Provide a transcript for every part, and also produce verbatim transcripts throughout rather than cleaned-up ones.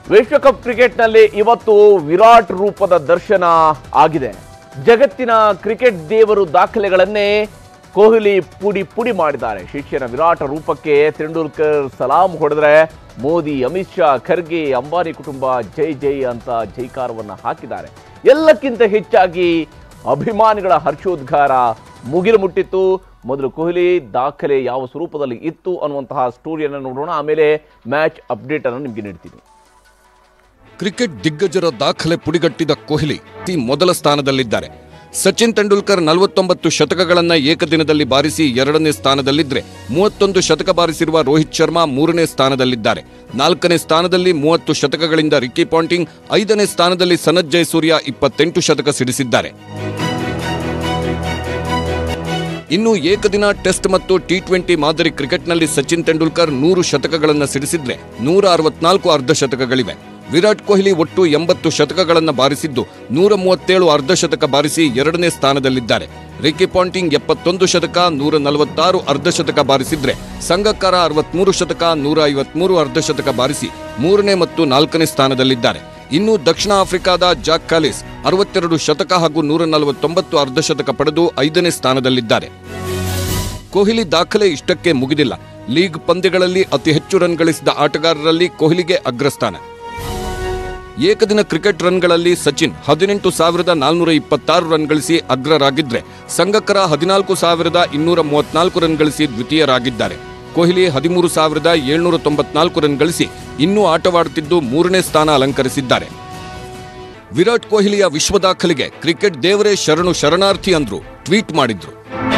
ವಿಶ್ವಕಪ್ ಕ್ರಿಕೆಟ್ನಲ್ಲಿ ಇವತ್ತು ವಿರಾಟ್ ರೂಪದ ದರ್ಶನ ಆಗಿದೆ. ಜಗತ್ತಿನ ಕ್ರಿಕೆಟ್ ದೇವರು ದಾಖಲೆಗಳನ್ನೇ ಕೊಹ್ಲಿ ಪುಡಿ ಪುಡಿ ಮಾಡಿದ್ದಾರೆ. ಶಿಷ್ಯನ ವಿರಾಟ್ ರೂಪಕ್ಕೆ ತೆಂಡೂಲ್ಕರ್ ಸಲಾಂ ಹೊಡೆದರೆ ಮೋದಿ, ಅಮಿತ್ ಶಾ, ಖರ್ಗೆ, ಅಂಬಾನಿ ಕುಟುಂಬ ಜೈ ಜೈ ಅಂತ ಜೈಕಾರವನ್ನು ಹಾಕಿದ್ದಾರೆ. ಎಲ್ಲಕ್ಕಿಂತ ಹೆಚ್ಚಾಗಿ ಅಭಿಮಾನಿಗಳ ಹರ್ಷೋದ್ಗಾರ ಮುಗಿಲು ಮುಟ್ಟಿತ್ತು. ಮೊದಲು ಕೊಹ್ಲಿ ದಾಖಲೆ ಯಾವ ಸ್ವರೂಪದಲ್ಲಿ ಇತ್ತು ಅನ್ನುವಂತಹ ಸ್ಟೋರಿಯನ್ನು ನೋಡೋಣ, ಆಮೇಲೆ ಮ್ಯಾಚ್ ಅಪ್ಡೇಟ್ ಅನ್ನು ನಿಮಗೆ ನೀಡ್ತೀನಿ. ಕ್ರಿಕೆಟ್ ದಿಗ್ಗಜರ ದಾಖಲೆ ಪುಡಿಗಟ್ಟಿದ ಕೊಹ್ಲಿ ತಿ ಮೊದಲ ಸ್ಥಾನದಲ್ಲಿದ್ದಾರೆ. ಸಚಿನ್ ತೆಂಡೂಲ್ಕರ್ ನಲವತ್ತೊಂಬತ್ತು ಶತಕಗಳನ್ನು ಏಕದಿನದಲ್ಲಿ ಬಾರಿಸಿ ಎರಡನೇ ಸ್ಥಾನದಲ್ಲಿದ್ದರೆ, ಮೂವತ್ತೊಂದು ಶತಕ ಬಾರಿಸಿರುವ ರೋಹಿತ್ ಶರ್ಮಾ ಮೂರನೇ ಸ್ಥಾನದಲ್ಲಿದ್ದಾರೆ. ನಾಲ್ಕನೇ ಸ್ಥಾನದಲ್ಲಿ ಮೂವತ್ತು ಶತಕಗಳಿಂದ ರಿಕ್ಕಿ ಪಾಂಟಿಂಗ್, ಐದನೇ ಸ್ಥಾನದಲ್ಲಿ ಸನತ್ ಜಯಸೂರ್ಯ ಇಪ್ಪತ್ತೆಂಟು ಶತಕ ಸಿಡಿಸಿದ್ದಾರೆ. ಇನ್ನು ಏಕದಿನ, ಟೆಸ್ಟ್ ಮತ್ತು ಟಿ ಟ್ವೆಂಟಿ ಮಾದರಿ ಕ್ರಿಕೆಟ್ನಲ್ಲಿ ಸಚಿನ್ ತೆಂಡೂಲ್ಕರ್ ನೂರು ಶತಕಗಳನ್ನು ಸಿಡಿಸಿದ್ರೆ ನೂರ ಅರವತ್ನಾಲ್ಕು ಅರ್ಧ ಶತಕಗಳಿವೆ. ವಿರಾಟ್ ಕೊಹ್ಲಿ ಒಟ್ಟು ಎಂಬತ್ತು ಶತಕಗಳನ್ನು ಬಾರಿಸಿದ್ದು ನೂರ ಮೂವತ್ತೇಳು ಅರ್ಧ ಶತಕ ಬಾರಿಸಿ ಎರಡನೇ ಸ್ಥಾನದಲ್ಲಿದ್ದಾರೆ. ರಿಕ್ಕಿ ಪಾಂಟಿಂಗ್ ಎಪ್ಪತ್ತೊಂದು ಶತಕ, ನೂರ ನಲವತ್ತಾರು ಅರ್ಧ ಶತಕ ಬಾರಿಸಿದ್ರೆ, ಸಂಗಕ್ಕರ ಅರವತ್ಮೂರು ಶತಕ, ನೂರ ಐವತ್ಮೂರು ಅರ್ಧ ಶತಕ ಬಾರಿಸಿ ಮೂರನೇ ಮತ್ತು ನಾಲ್ಕನೇ ಸ್ಥಾನದಲ್ಲಿದ್ದಾರೆ. ಇನ್ನು ದಕ್ಷಿಣ ಆಫ್ರಿಕಾದ ಜಾಕ್ ಕಾಲಿಸ್ ಅರವತ್ತೆರಡು ಶತಕ ಹಾಗೂ ನೂರ ನಲವತ್ತೊಂಬತ್ತು ಅರ್ಧ ಶತಕ ಪಡೆದು ಐದನೇ ಸ್ಥಾನದಲ್ಲಿದ್ದಾರೆ. ಕೊಹ್ಲಿ ದಾಖಲೆ ಇಷ್ಟಕ್ಕೆ ಮುಗಿದಿಲ್ಲ. ಲೀಗ್ ಪಂದ್ಯಗಳಲ್ಲಿ ಅತಿ ಹೆಚ್ಚು ರನ್ ಗಳಿಸಿದ ಆಟಗಾರರಲ್ಲಿ ಕೊಹ್ಲಿಗೆ ಅಗ್ರಸ್ಥಾನ. ಏಕದಿನ ಕ್ರಿಕೆಟ್ ರನ್ಗಳಲ್ಲಿ ಸಚಿನ್ ಹದಿನೆಂಟು ಸಾವಿರದ ನಾಲ್ನೂರ ಇಪ್ಪತ್ತಾರು ರನ್ ಗಳಿಸಿ ಅಗ್ರರಾಗಿದ್ರೆ, ಸಂಗಕ್ಕರ ಹದಿನಾಲ್ಕು ಸಾವಿರದ ಇನ್ನೂರ ಮೂವತ್ನಾಲ್ಕು ರನ್ ಗಳಿಸಿ ದ್ವಿತೀಯರಾಗಿದ್ದಾರೆ. ಕೊಹ್ಲಿ ಹದಿಮೂರು ಸಾವಿರದ ಏಳ್ನೂರ ತೊಂಬತ್ನಾಲ್ಕು ರನ್ ಗಳಿಸಿ ಇನ್ನೂ ಆಟವಾಡುತ್ತಿದ್ದು ಮೂರನೇ ಸ್ಥಾನ ಅಲಂಕರಿಸಿದ್ದಾರೆ. ವಿರಾಟ್ ಕೊಹ್ಲಿಯ ವಿಶ್ವ ದಾಖಲೆಗೆ ಕ್ರಿಕೆಟ್ ದೇವರೇ ಶರಣು ಶರಣಾರ್ಥಿ ಅಂದ್ರು, ಟ್ವೀಟ್ ಮಾಡಿದ್ರು.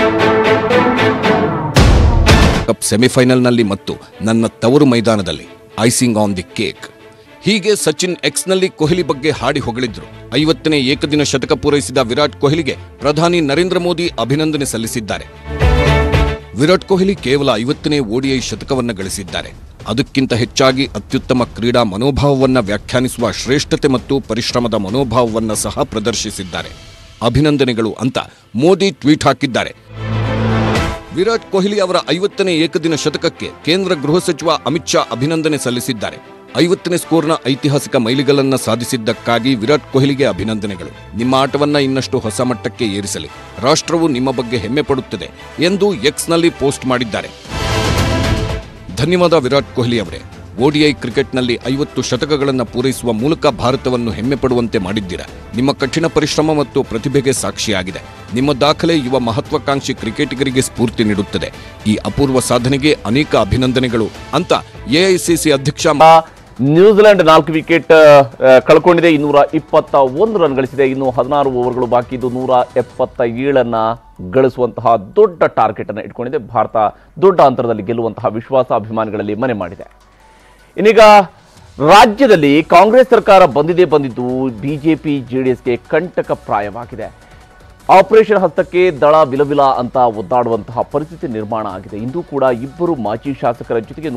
ಕಪ್ ಸೆಮಿಫೈನಲ್ನಲ್ಲಿ ಮತ್ತು ನನ್ನ ತವರು ಮೈದಾನದಲ್ಲಿ ಐಸಿಂಗ್ ಆನ್ ದಿ ಕೇಕ್. ಹೀಗೆ ಸಚಿನ್ ಎಕ್ಸ್ನಲ್ಲಿ ಕೊಹ್ಲಿ ಬಗ್ಗೆ ಹಾಡಿ ಹೊಗಳಿದ್ರು. ಐವತ್ತನೇ ಏಕದಿನ ಶತಕ ಪೂರೈಸಿದ ವಿರಾಟ್ ಕೊಹ್ಲಿಗೆ ಪ್ರಧಾನಿ ನರೇಂದ್ರ ಮೋದಿ ಅಭಿನಂದನೆ ಸಲ್ಲಿಸಿದ್ದಾರೆ. ವಿರಾಟ್ ಕೊಹ್ಲಿ ಕೇವಲ ಐವತ್ತನೇ ಓಡಿಐ ಶತಕವನ್ನು ಗಳಿಸಿದ್ದಾರೆ. ಅದಕ್ಕಿಂತ ಹೆಚ್ಚಾಗಿ ಅತ್ಯುತ್ತಮ ಕ್ರೀಡಾ ಮನೋಭಾವವನ್ನು ವ್ಯಾಖ್ಯಾನಿಸುವ ಶ್ರೇಷ್ಠತೆ ಮತ್ತು ಪರಿಶ್ರಮದ ಮನೋಭಾವವನ್ನು ಸಹ ಪ್ರದರ್ಶಿಸಿದ್ದಾರೆ. ಅಭಿನಂದನೆಗಳು ಅಂತ ಮೋದಿ ಟ್ವೀಟ್ ಹಾಕಿದ್ದಾರೆ. ವಿರಾಟ್ ಕೊಹ್ಲಿ ಅವರ ಐವತ್ತನೇ ಏಕದಿನ ಶತಕಕ್ಕೆ ಕೇಂದ್ರ ಗೃಹ ಸಚಿವ ಅಮಿತ್ ಶಾ ಅಭಿನಂದನೆ ಸಲ್ಲಿಸಿದ್ದಾರೆ. ಐವತ್ತನೇ ಸ್ಕೋರ್ನ ಐತಿಹಾಸಿಕ ಮೈಲಿಗಲನ್ನ ಸಾಧಿಸಿದ್ದಕ್ಕಾಗಿ ವಿರಾಟ್ ಕೊಹ್ಲಿಗೆ ಅಭಿನಂದನೆಗಳು. ನಿಮ್ಮ ಆಟವನ್ನ ಇನ್ನಷ್ಟು ಹೊಸ ಮಟ್ಟಕ್ಕೆ ಏರಿಸಲಿ. ರಾಷ್ಟ್ರವು ನಿಮ್ಮ ಬಗ್ಗೆ ಹೆಮ್ಮೆ ಪಡುತ್ತದೆ ಎಂದು ಎಕ್ಸ್ನಲ್ಲಿ ಪೋಸ್ಟ್ ಮಾಡಿದ್ದಾರೆ. ಧನ್ಯವಾದ ವಿರಾಟ್ ಕೊಹ್ಲಿ ಅವರೇ. ಓಡಿಐ ಕ್ರಿಕೆಟ್ನಲ್ಲಿ ಐವತ್ತು ಶತಕಗಳನ್ನು ಪೂರೈಸುವ ಮೂಲಕ ಭಾರತವನ್ನು ಹೆಮ್ಮೆ ಪಡುವಂತೆ ಮಾಡಿದ್ದೀರಾ. ನಿಮ್ಮ ಕಠಿಣ ಪರಿಶ್ರಮ ಮತ್ತು ಪ್ರತಿಭೆಗೆ ಸಾಕ್ಷಿಯಾಗಿದೆ. ನಿಮ್ಮ ದಾಖಲೆ ಯುವ ಮಹತ್ವಾಕಾಂಕ್ಷಿ ಕ್ರಿಕೆಟಿಗರಿಗೆ ಸ್ಫೂರ್ತಿ ನೀಡುತ್ತದೆ. ಈ ಅಪೂರ್ವ ಸಾಧನೆಗೆ ಅನೇಕ ಅಭಿನಂದನೆಗಳು ಅಂತ ಎಐಸಿಸಿ ಅಧ್ಯಕ್ಷ. ನ್ಯೂಜಿಲೆಂಡ್ ನಾಲ್ಕು ವಿಕೆಟ್ ಕಳ್ಕೊಂಡಿದೆ, ಇನ್ನೂರ ಇಪ್ಪತ್ತ ಒಂದು ರನ್ ಗಳಿಸಿದೆ. ಇನ್ನು ಹದಿನಾರು ಓವರ್ಗಳು ಬಾಕಿ ಇದ್ದು ನೂರ ಎಪ್ಪತ್ತ ಏಳನ್ನ ಗಳಿಸುವಂತಹ ದೊಡ್ಡ ಟಾರ್ಗೆಟ್ ಅನ್ನು ಇಟ್ಕೊಂಡಿದೆ. ಭಾರತ ದೊಡ್ಡ ಅಂತರದಲ್ಲಿ ಗೆಲ್ಲುವಂತಹ ವಿಶ್ವಾಸ ಅಭಿಮಾನಿಗಳಲ್ಲಿ ಮನೆ ಮಾಡಿದೆ. ಇನ್ನೀಗ ರಾಜ್ಯದಲ್ಲಿ ಕಾಂಗ್ರೆಸ್ ಸರ್ಕಾರ ಬಂದಿದೆ ಬಂದಿದ್ದು ಬಿಜೆಪಿ ಜೆಡಿಎಸ್ಗೆ ಕಂಟಕ ಪ್ರಾಯವಾಗಿದೆ. ಆಪರೇಷನ್ ಹಸ್ತಕ್ಕೆ ದಳ ವಿಲವಿಲ ಅಂತ ಒದ್ದಾಡುವಂತಹ ಪರಿಸ್ಥಿತಿ ನಿರ್ಮಾಣ ಆಗಿದೆ. ಇಂದು ಕೂಡ ಇಬ್ಬರು ಮಾಜಿ ಶಾಸಕರ ಜೊತೆಗೆ